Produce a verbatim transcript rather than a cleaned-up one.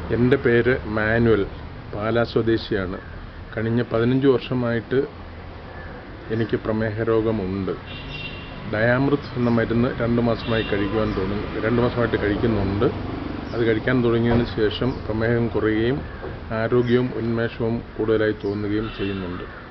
എൻ്റെ പേര് മാനുവൽ, പാലാ സ്വദേശിയാണ്. കഴിഞ്ഞ പതിനഞ്ച് വർഷമായിട്ട് എനിക്ക് പ്രമേഹ രോഗമുണ്ട്. ഡയാമൃത് എന്ന മരുന്ന് രണ്ട് മാസമായി കഴിക്കുവാൻ തുടങ്ങി രണ്ട് മാസമായിട്ട് കഴിക്കുന്നുണ്ട്. അത് കഴിക്കാൻ തുടങ്ങിയതിന് ശേഷം പ്രമേഹം കുറയുകയും ആരോഗ്യവും ഉന്മേഷവും കൂടുതലായി തോന്നുകയും ചെയ്യുന്നുണ്ട്.